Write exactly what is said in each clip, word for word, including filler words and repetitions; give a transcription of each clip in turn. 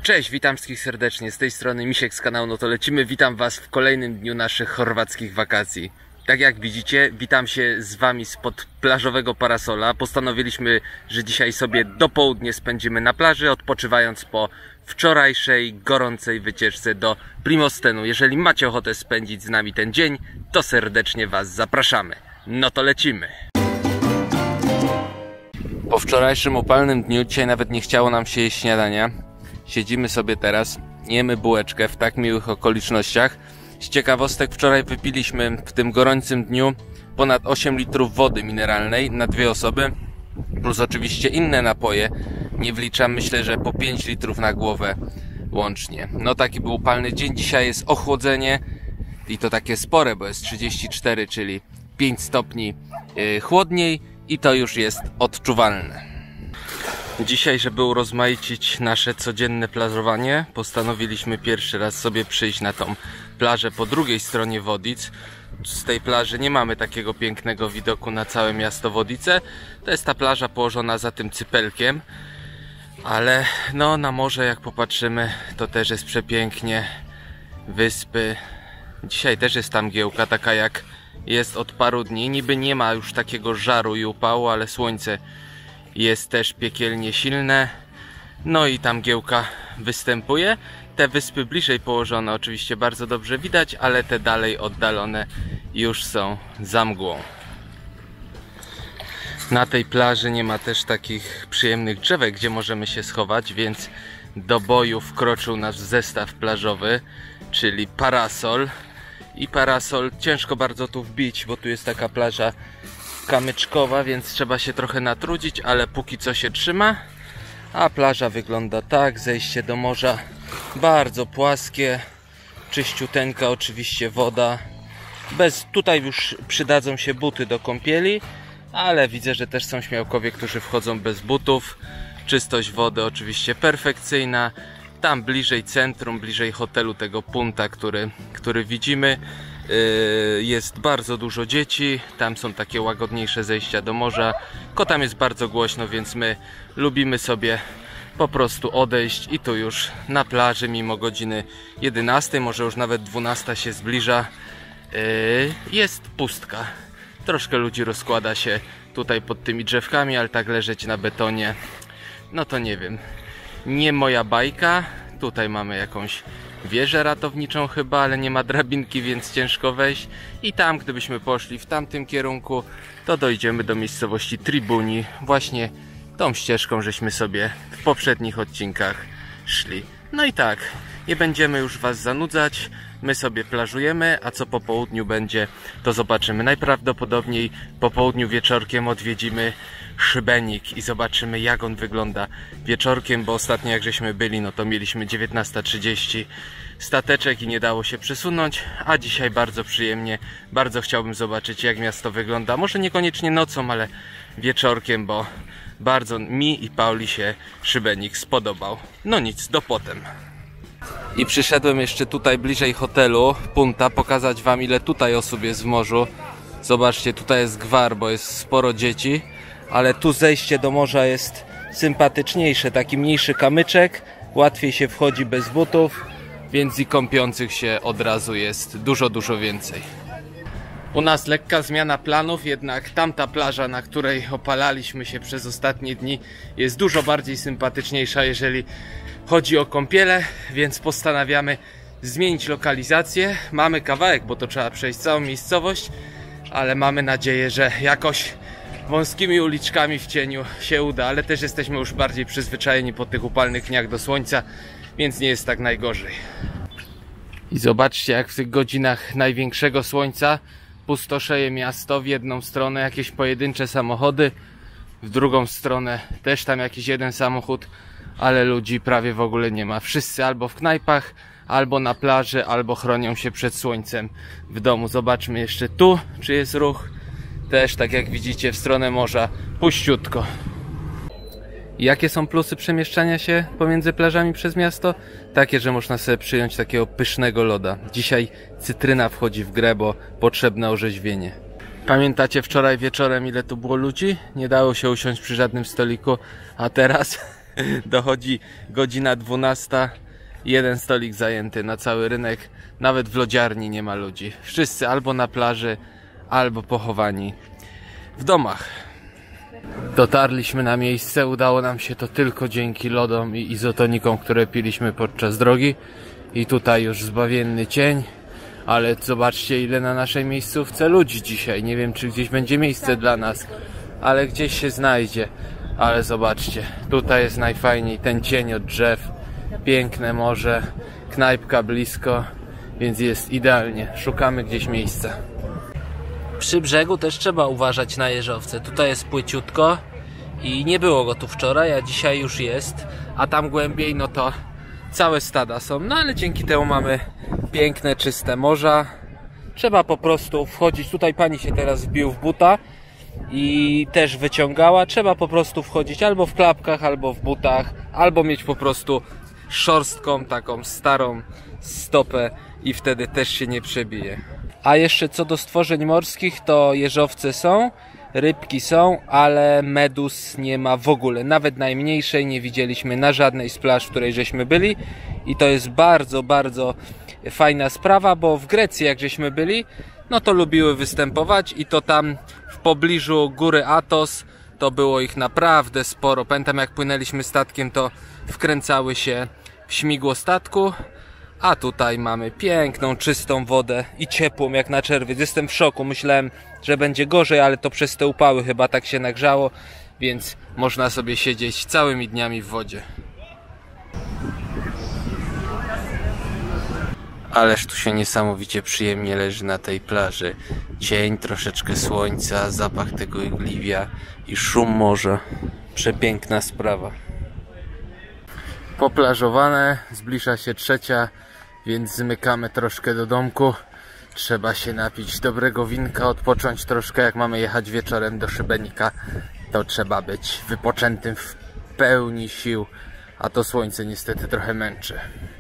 Cześć, witam wszystkich serdecznie, z tej strony Misiek z kanału No to lecimy. Witam was w kolejnym dniu naszych chorwackich wakacji. Tak jak widzicie, witam się z wami spod plażowego parasola. Postanowiliśmy, że dzisiaj sobie do południa spędzimy na plaży, odpoczywając po wczorajszej gorącej wycieczce do Primostenu. Jeżeli macie ochotę spędzić z nami ten dzień, to serdecznie was zapraszamy. No to lecimy. Po wczorajszym upalnym dniu dzisiaj nawet nie chciało nam się jeść śniadania. Siedzimy sobie teraz, jemy bułeczkę w tak miłych okolicznościach. Z ciekawostek, wczoraj wypiliśmy w tym gorącym dniu ponad osiem litrów wody mineralnej na dwie osoby, plus oczywiście inne napoje. Nie wliczam, myślę, że po pięć litrów na głowę łącznie. No taki był upalny dzień. Dzisiaj jest ochłodzenie i to takie spore, bo jest trzydzieści cztery, czyli pięć stopni yy, chłodniej i to już jest odczuwalne. Dzisiaj, żeby urozmaicić nasze codzienne plażowanie, postanowiliśmy pierwszy raz sobie przyjść na tą plażę po drugiej stronie Wodic. Z tej plaży nie mamy takiego pięknego widoku na całe miasto Wodice. To jest ta plaża położona za tym cypelkiem, ale no na morze jak popatrzymy, to też jest przepięknie. Wyspy. Dzisiaj też jest tam mgiełka, taka jak jest od paru dni. Niby nie ma już takiego żaru i upału, ale słońce jest też piekielnie silne. No i tam mgiełka występuje. Te wyspy bliżej położone oczywiście bardzo dobrze widać, ale te dalej oddalone już są za mgłą. Na tej plaży nie ma też takich przyjemnych drzewek, gdzie możemy się schować, więc do boju wkroczył nasz zestaw plażowy, czyli parasol. I parasol ciężko bardzo tu wbić, bo tu jest taka plaża kamyczkowa, więc trzeba się trochę natrudzić, ale póki co się trzyma. A plaża wygląda tak, zejście do morza bardzo płaskie, czyściuteńka oczywiście woda. Bez, tutaj już przydadzą się buty do kąpieli, ale widzę, że też są śmiałkowie, którzy wchodzą bez butów. Czystość wody oczywiście perfekcyjna. Tam bliżej centrum, bliżej hotelu tego Punta, który, który widzimy, jest bardzo dużo dzieci. Tam są takie łagodniejsze zejścia do morza. Tylko tam jest bardzo głośno, więc my lubimy sobie po prostu odejść i tu już na plaży, mimo godziny jedenastej, może już nawet dwunasta się zbliża, jest pustka. Troszkę ludzi rozkłada się tutaj pod tymi drzewkami, ale tak leżeć na betonie, no to nie wiem, nie moja bajka. Tutaj mamy jakąś wieżę ratowniczą chyba, ale nie ma drabinki, więc ciężko wejść. I tam, gdybyśmy poszli w tamtym kierunku, to dojdziemy do miejscowości Tribuni. Właśnie tą ścieżką żeśmy sobie w poprzednich odcinkach szli. No i tak, nie będziemy już was zanudzać. My sobie plażujemy, a co po południu będzie, to zobaczymy. Najprawdopodobniej po południu wieczorkiem odwiedzimy Szybenik i zobaczymy, jak on wygląda wieczorkiem, bo ostatnio jak żeśmy byli, no to mieliśmy dziewiętnasta trzydzieści stateczek i nie dało się przesunąć, a dzisiaj bardzo przyjemnie, bardzo chciałbym zobaczyć, jak miasto wygląda, może niekoniecznie nocą, ale wieczorkiem, bo bardzo mi i Pauli się Szybenik spodobał. No nic, do potem. I przyszedłem jeszcze tutaj bliżej hotelu Punta, pokazać wam, ile tutaj osób jest w morzu. Zobaczcie, tutaj jest gwar, bo jest sporo dzieci, ale tu zejście do morza jest sympatyczniejsze, taki mniejszy kamyczek, łatwiej się wchodzi bez butów, więc i kąpiących się od razu jest dużo, dużo więcej. U nas lekka zmiana planów, jednak tamta plaża, na której opalaliśmy się przez ostatnie dni, jest dużo bardziej sympatyczniejsza, jeżeli chodzi o kąpiele, więc postanawiamy zmienić lokalizację. Mamy kawałek, bo to trzeba przejść całą miejscowość, ale mamy nadzieję, że jakoś wąskimi uliczkami w cieniu się uda, ale też jesteśmy już bardziej przyzwyczajeni po tych upalnych dniach do słońca, więc nie jest tak najgorzej. I zobaczcie, jak w tych godzinach największego słońca pustoszeje miasto. W jedną stronę jakieś pojedyncze samochody, w drugą stronę też tam jakiś jeden samochód, ale ludzi prawie w ogóle nie ma. Wszyscy albo w knajpach, albo na plaży, albo chronią się przed słońcem w domu. Zobaczmy jeszcze tu, czy jest ruch. Też, tak jak widzicie, w stronę morza puściutko. Jakie są plusy przemieszczania się pomiędzy plażami przez miasto? Takie, że można sobie przyjąć takiego pysznego loda. Dzisiaj cytryna wchodzi w grę, bo potrzebne orzeźwienie. Pamiętacie wczoraj wieczorem, ile tu było ludzi? Nie dało się usiąść przy żadnym stoliku, a teraz Dochodzi godzina dwunasta, jeden stolik zajęty na cały rynek. Nawet w lodziarni nie ma ludzi. Wszyscy albo na plaży, albo pochowani w domach. Dotarliśmy na miejsce, udało nam się to tylko dzięki lodom i izotonikom, które piliśmy podczas drogi. I tutaj już zbawienny cień, ale zobaczcie, ile na naszej miejscówce ludzi dzisiaj. Nie wiem, czy gdzieś będzie miejsce dla nas, ale gdzieś się znajdzie. Ale zobaczcie, tutaj jest najfajniej, ten cień od drzew, piękne morze, knajpka blisko, więc jest idealnie. Szukamy gdzieś miejsca. Przy brzegu też trzeba uważać na jeżowce. Tutaj jest płyciutko i nie było go tu wczoraj, a dzisiaj już jest. A tam głębiej, no to całe stada są. No ale dzięki temu mamy piękne, czyste morza. Trzeba po prostu wchodzić. Tutaj pani się teraz wbił w buta i też wyciągała. Trzeba po prostu wchodzić albo w klapkach, albo w butach, albo mieć po prostu szorstką, taką starą stopę i wtedy też się nie przebije. A jeszcze co do stworzeń morskich, to jeżowce są, rybki są, ale medus nie ma w ogóle. Nawet najmniejszej nie widzieliśmy na żadnej z plaż, w której żeśmy byli. I to jest bardzo, bardzo fajna sprawa, bo w Grecji jak żeśmy byli, no to lubiły występować i to tam w pobliżu góry Athos to było ich naprawdę sporo. Pamiętam, jak płynęliśmy statkiem, to wkręcały się w śmigło statku. A tutaj mamy piękną, czystą wodę i ciepłą jak na czerwiec. Jestem w szoku, myślałem, że będzie gorzej, ale to przez te upały chyba tak się nagrzało, więc można sobie siedzieć całymi dniami w wodzie. Ależ tu się niesamowicie przyjemnie leży na tej plaży. Cień, troszeczkę słońca, zapach tego igliwia i szum morza. Przepiękna sprawa. Poplażowane, zbliża się trzecia, więc zmykamy troszkę do domku. Trzeba się napić dobrego winka, odpocząć troszkę. Jak mamy jechać wieczorem do Szybenika, to trzeba być wypoczętym w pełni sił, a to słońce niestety trochę męczy.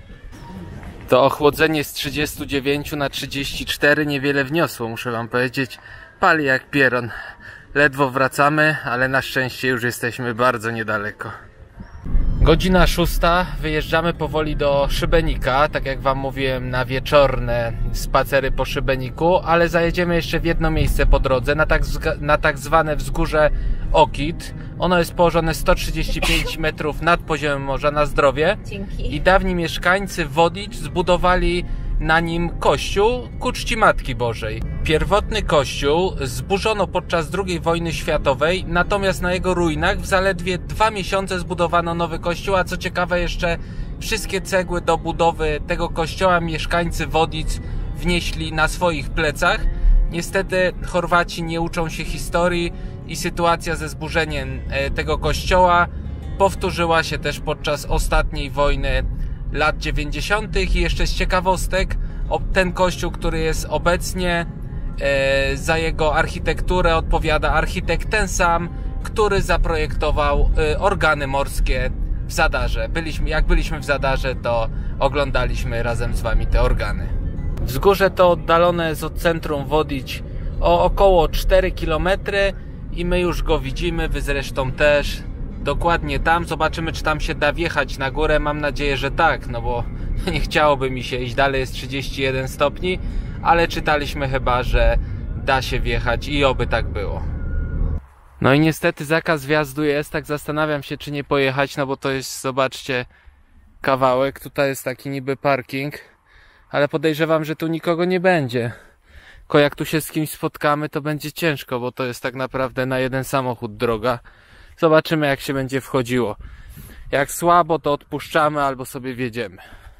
To ochłodzenie z trzydziestu dziewięciu na trzydzieści cztery niewiele wniosło, muszę wam powiedzieć. Pali jak pieron. Ledwo wracamy, ale na szczęście już jesteśmy bardzo niedaleko. Godzina szósta, wyjeżdżamy powoli do Szybenika, tak jak wam mówiłem, na wieczorne spacery po Szybeniku, ale zajedziemy jeszcze w jedno miejsce po drodze, na tak, na tak zwane wzgórze Okit. Ono jest położone sto trzydzieści pięć metrów nad poziomem morza, na zdrowie. Dzięki. I dawni mieszkańcy Wodicz zbudowali na nim kościół ku czci Matki Bożej. Pierwotny kościół zburzono podczas drugiej wojny światowej, natomiast na jego ruinach w zaledwie dwa miesiące zbudowano nowy kościół, a co ciekawe jeszcze wszystkie cegły do budowy tego kościoła mieszkańcy Wodic wnieśli na swoich plecach. Niestety Chorwaci nie uczą się historii i sytuacja ze zburzeniem tego kościoła powtórzyła się też podczas ostatniej wojny lat dziewięćdziesiątych. I jeszcze z ciekawostek, ten kościół, który jest obecnie, e, za jego architekturę odpowiada architekt ten sam, który zaprojektował e, organy morskie w Zadarze. Byliśmy, jak byliśmy w Zadarze, to oglądaliśmy razem z wami te organy. Wzgórze to oddalone jest od centrum Wodic o około cztery kilometry i my już go widzimy, wy zresztą też. Dokładnie tam, zobaczymy, czy tam się da wjechać na górę. Mam nadzieję, że tak, no bo nie chciałoby mi się iść dalej, jest trzydzieści jeden stopni, ale czytaliśmy chyba, że da się wjechać i oby tak było. No i niestety zakaz wjazdu jest, tak zastanawiam się, czy nie pojechać, no bo to jest, zobaczcie, kawałek, tutaj jest taki niby parking, ale podejrzewam, że tu nikogo nie będzie. Tylko jak tu się z kimś spotkamy, to będzie ciężko, bo to jest tak naprawdę na jeden samochód droga. Zobaczymy, jak się będzie wchodziło. Jak słabo, to odpuszczamy albo sobie wjedziemy.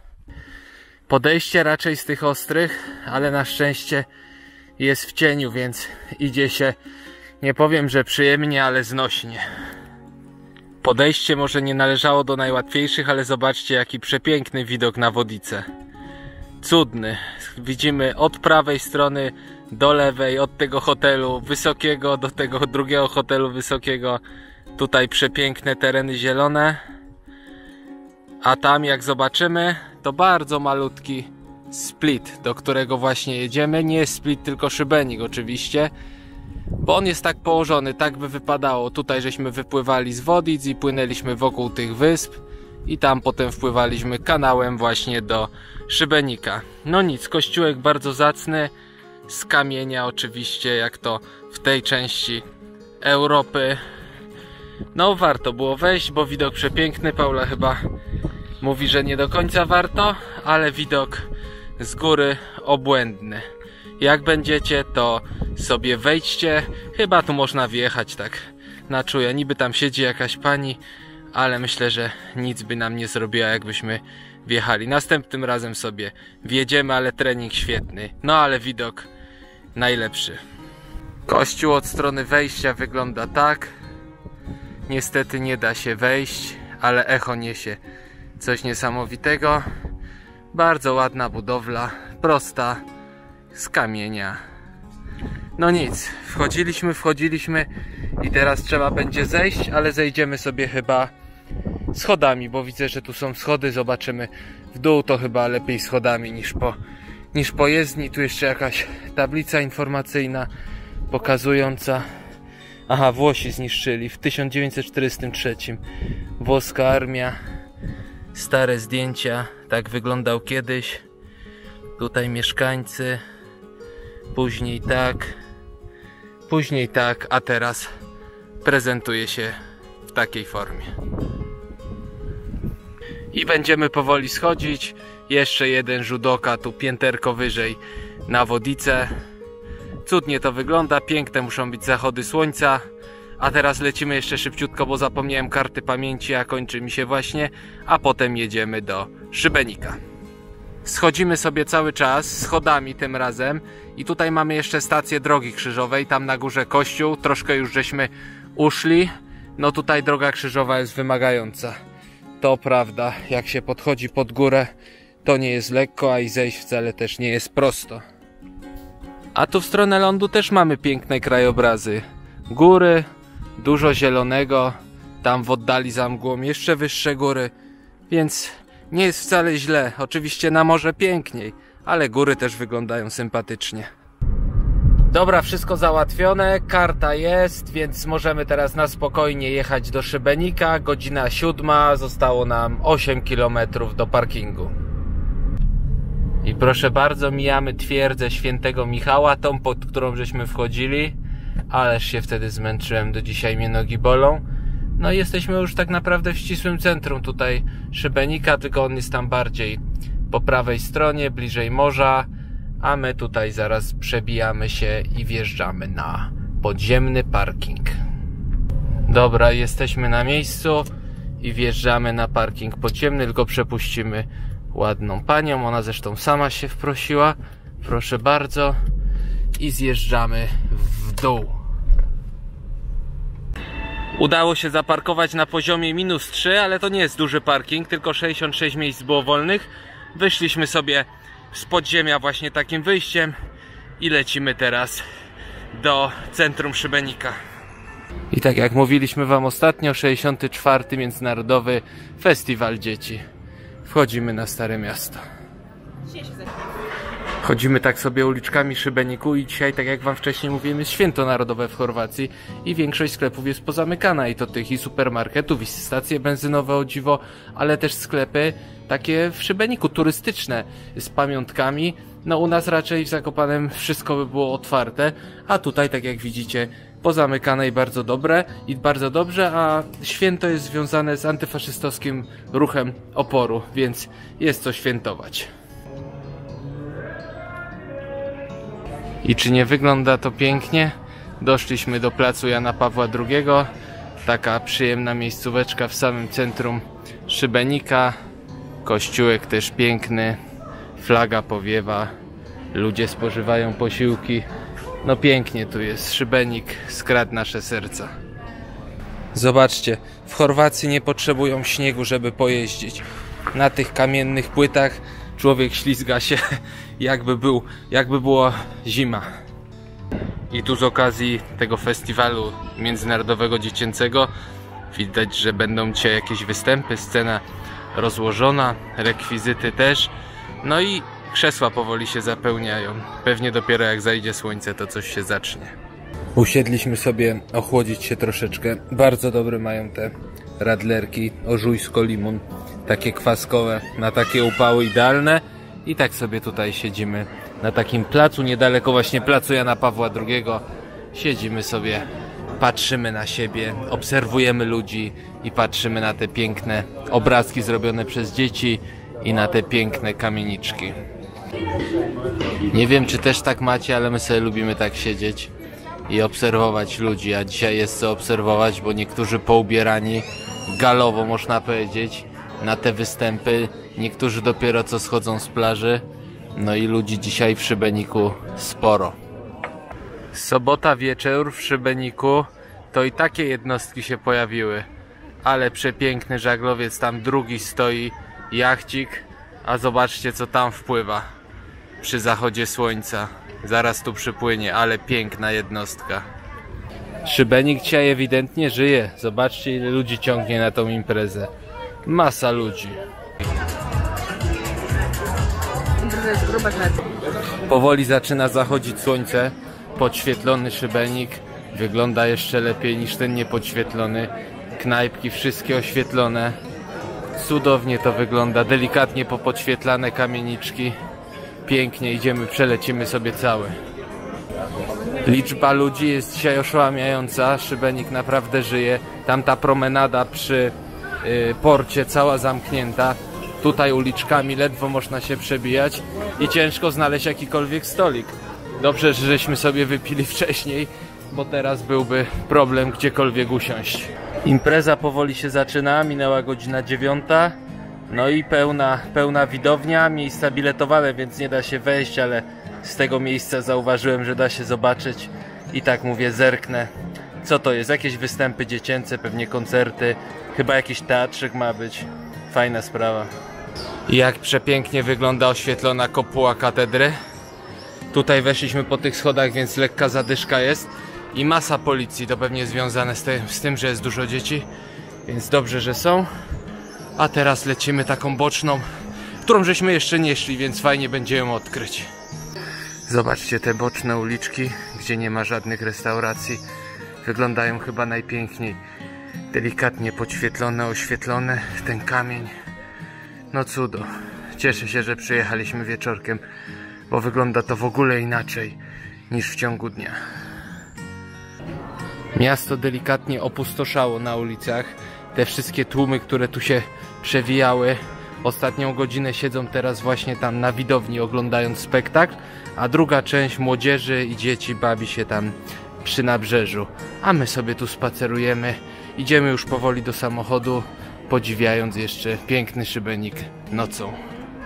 Podejście raczej z tych ostrych, ale na szczęście jest w cieniu, więc idzie się, nie powiem, że przyjemnie, ale znośnie. Podejście może nie należało do najłatwiejszych, ale zobaczcie, jaki przepiękny widok na Wodice. Cudny. Widzimy od prawej strony do lewej, od tego hotelu wysokiego do tego drugiego hotelu wysokiego. Tutaj przepiękne tereny zielone. A tam, jak zobaczymy, to bardzo malutki Split, do którego właśnie jedziemy. Nie jest Split, tylko Szybenik oczywiście. bo on jest tak położony, tak by wypadało. Tutaj żeśmy wypływali z Wodic i płynęliśmy wokół tych wysp i tam potem wpływaliśmy kanałem właśnie do Szybenika. No nic, kościółek bardzo zacny, z kamienia oczywiście, jak to w tej części Europy. No warto było wejść, bo widok przepiękny. Paula chyba mówi, że nie do końca warto, ale widok z góry obłędny. Jak będziecie, to sobie wejdźcie. Chyba tu można wjechać tak na czuje. Niby tam siedzi jakaś pani, ale myślę, że nic by nam nie zrobiła, jakbyśmy wjechali. Następnym razem sobie wjedziemy, ale trening świetny. No ale widok najlepszy. Kościół od strony wejścia wygląda tak. Niestety nie da się wejść, ale echo niesie coś niesamowitego. Bardzo ładna budowla, prosta, z kamienia. No nic, wchodziliśmy, wchodziliśmy i teraz trzeba będzie zejść, ale zejdziemy sobie chyba schodami, bo widzę, że tu są schody. Zobaczymy w dół, to chyba lepiej schodami niż po, niż po jezdni. Tu jeszcze jakaś tablica informacyjna pokazująca. Aha, Włosi zniszczyli w tysiąc dziewięćset czterdziestym trzecim. Włoska armia. Stare zdjęcia, tak wyglądał kiedyś. Tutaj mieszkańcy. Później tak. Później tak, a teraz prezentuje się w takiej formie. I będziemy powoli schodzić. Jeszcze jeden judoka tu pięterko wyżej na Wodice. Cudnie to wygląda, piękne muszą być zachody słońca. A teraz lecimy jeszcze szybciutko, bo zapomniałem karty pamięci, a kończy mi się właśnie. A potem jedziemy do Szybenika. Schodzimy sobie cały czas, schodami tym razem. I tutaj mamy jeszcze stację drogi krzyżowej, tam na górze kościół. Troszkę już żeśmy uszli. No tutaj droga krzyżowa jest wymagająca. To prawda, jak się podchodzi pod górę, to nie jest lekko, a i zejść wcale też nie jest prosto. A tu w stronę lądu też mamy piękne krajobrazy. Góry, dużo zielonego, tam w oddali za mgłą jeszcze wyższe góry, więc nie jest wcale źle. Oczywiście na morze piękniej, ale góry też wyglądają sympatycznie. Dobra, wszystko załatwione, karta jest, więc możemy teraz na spokojnie jechać do Szybenika. Godzina siódma, zostało nam osiem kilometrów do parkingu. I proszę bardzo, mijamy twierdzę Świętego Michała, tą, pod którą żeśmy wchodzili. Ależ się wtedy zmęczyłem, do dzisiaj mnie nogi bolą. No i jesteśmy już tak naprawdę w ścisłym centrum tutaj Szybenika, tylko on jest tam bardziej po prawej stronie, bliżej morza. A my tutaj zaraz przebijamy się i wjeżdżamy na podziemny parking. Dobra, jesteśmy na miejscu i wjeżdżamy na parking podziemny, tylko przepuścimy ładną panią, ona zresztą sama się wprosiła. Proszę bardzo. I zjeżdżamy w dół. Udało się zaparkować na poziomie minus trzy, ale to nie jest duży parking, tylko sześćdziesiąt sześć miejsc było wolnych. Wyszliśmy sobie z podziemia właśnie takim wyjściem i lecimy teraz do centrum Szybenika. I tak jak mówiliśmy wam ostatnio, sześćdziesiąty czwarty Międzynarodowy Festiwal Dzieci. Wchodzimy na Stare Miasto. Chodzimy tak sobie uliczkami Szybeniku i dzisiaj, tak jak wam wcześniej mówiłem, jest święto narodowe w Chorwacji i większość sklepów jest pozamykana, i to tych, i supermarketów, i stacje benzynowe, o dziwo, ale też sklepy takie w Szybeniku, turystyczne, z pamiątkami. No u nas raczej w Zakopanem wszystko by było otwarte, a tutaj, tak jak widzicie, pozamykane i bardzo dobre, i bardzo dobrze, a święto jest związane z antyfaszystowskim ruchem oporu, więc jest co świętować. I czy nie wygląda to pięknie? Doszliśmy do placu Jana Pawła drugiego. Taka przyjemna miejscóweczka w samym centrum Szybenika. Kościółek też piękny. Flaga powiewa. Ludzie spożywają posiłki. No pięknie tu jest. Szybenik skradł nasze serca. Zobaczcie, w Chorwacji nie potrzebują śniegu, żeby pojeździć. Na tych kamiennych płytach człowiek ślizga się, jakby, był, jakby była zima. I tu z okazji tego festiwalu międzynarodowego dziecięcego widać, że będą dzisiaj jakieś występy, scena rozłożona, rekwizyty też. No i krzesła powoli się zapełniają. Pewnie dopiero jak zajdzie słońce, to coś się zacznie. Usiedliśmy sobie ochłodzić się troszeczkę. Bardzo dobre mają te radlerki, Orzujsko-Limun, takie kwaskowe, na takie upały idealne. I tak sobie tutaj siedzimy na takim placu, niedaleko właśnie placu Jana Pawła drugiego. Siedzimy sobie, patrzymy na siebie, obserwujemy ludzi i patrzymy na te piękne obrazki zrobione przez dzieci i na te piękne kamieniczki. Nie wiem, czy też tak macie, ale my sobie lubimy tak siedzieć i obserwować ludzi, a dzisiaj jest co obserwować, bo niektórzy poubierani galowo, można powiedzieć, na te występy, niektórzy dopiero co schodzą z plaży, no i ludzi dzisiaj w Szybeniku sporo. Sobota wieczór w Szybeniku, to i takie jednostki się pojawiły, ale przepiękny żaglowiec, tam drugi stoi, jachcik, a zobaczcie co tam wpływa przy zachodzie słońca. Zaraz tu przypłynie, ale piękna jednostka. Szybenik dzisiaj ewidentnie żyje. Zobaczcie, ile ludzi ciągnie na tą imprezę. Masa ludzi. Powoli zaczyna zachodzić słońce. Podświetlony Szybenik wygląda jeszcze lepiej niż ten niepodświetlony. Knajpki wszystkie oświetlone. Cudownie to wygląda. Delikatnie popodświetlane kamieniczki. Pięknie idziemy, przelecimy sobie cały. Liczba ludzi jest dzisiaj oszałamiająca. Szybenik naprawdę żyje. Tamta promenada przy y, porcie cała zamknięta. Tutaj uliczkami ledwo można się przebijać i ciężko znaleźć jakikolwiek stolik. Dobrze, że żeśmy sobie wypili wcześniej, bo teraz byłby problem gdziekolwiek usiąść. Impreza powoli się zaczyna, minęła godzina dziewiąta. No i pełna, pełna widownia, miejsca biletowane, więc nie da się wejść, ale z tego miejsca zauważyłem, że da się zobaczyć. I tak mówię, zerknę. Co to jest? Jakieś występy dziecięce, pewnie koncerty, chyba jakiś teatrzyk ma być. Fajna sprawa. I jak przepięknie wygląda oświetlona kopuła katedry. Tutaj weszliśmy po tych schodach, więc lekka zadyszka jest. I masa policji, to pewnie związane z tym, z tym, że jest dużo dzieci. Więc dobrze, że są. A teraz lecimy taką boczną, którą żeśmy jeszcze nie szli, więc fajnie będzie ją odkryć. Zobaczcie te boczne uliczki, gdzie nie ma żadnych restauracji. Wyglądają chyba najpiękniej. Delikatnie podświetlone, oświetlone, ten kamień. No cudo. Cieszę się, że przyjechaliśmy wieczorkiem, bo wygląda to w ogóle inaczej niż w ciągu dnia. Miasto delikatnie opustoszało na ulicach. Te wszystkie tłumy, które tu się przewijały, ostatnią godzinę siedzą teraz właśnie tam na widowni, oglądając spektakl, a druga część młodzieży i dzieci bawi się tam przy nabrzeżu. A my sobie tu spacerujemy, idziemy już powoli do samochodu, podziwiając jeszcze piękny Szybenik nocą.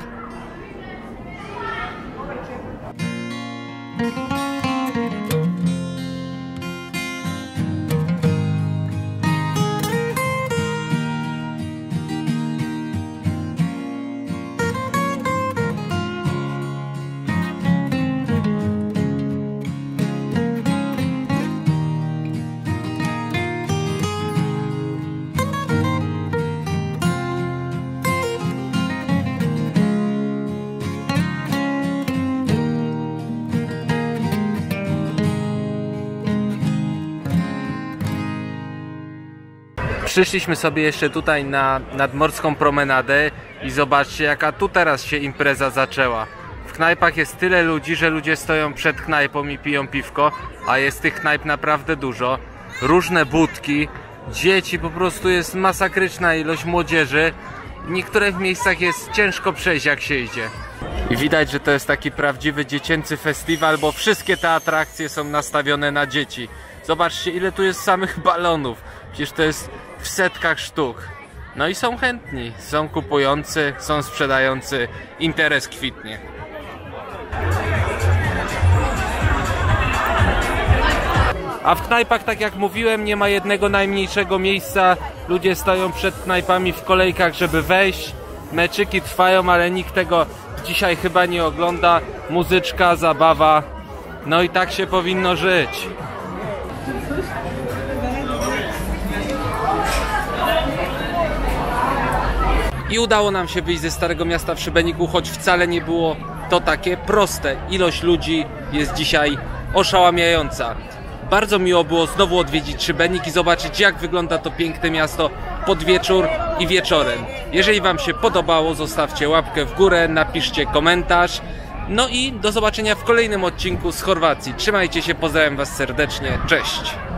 Przyszliśmy sobie jeszcze tutaj na nadmorską promenadę i zobaczcie, jaka tu teraz się impreza zaczęła. W knajpach jest tyle ludzi, że ludzie stoją przed knajpą i piją piwko, a jest tych knajp naprawdę dużo. Różne budki, dzieci, po prostu jest masakryczna ilość młodzieży. W niektórych miejscach jest ciężko przejść, jak się idzie. I widać, że to jest taki prawdziwy dziecięcy festiwal, bo wszystkie te atrakcje są nastawione na dzieci. Zobaczcie, ile tu jest samych balonów. Przecież to jest w setkach sztuk. No i są chętni, są kupujący, są sprzedający. Interes kwitnie. A w knajpach, tak jak mówiłem, nie ma jednego najmniejszego miejsca. Ludzie stoją przed knajpami w kolejkach, żeby wejść. Meczyki trwają, ale nikt tego dzisiaj chyba nie ogląda. Muzyczka, zabawa. No i tak się powinno żyć. I udało nam się wyjść ze Starego Miasta w Szybeniku, choć wcale nie było to takie proste. Ilość ludzi jest dzisiaj oszałamiająca. Bardzo miło było znowu odwiedzić Szybenik i zobaczyć, jak wygląda to piękne miasto pod wieczór i wieczorem. Jeżeli Wam się podobało, zostawcie łapkę w górę, napiszcie komentarz. No i do zobaczenia w kolejnym odcinku z Chorwacji. Trzymajcie się, pozdrawiam Was serdecznie, cześć!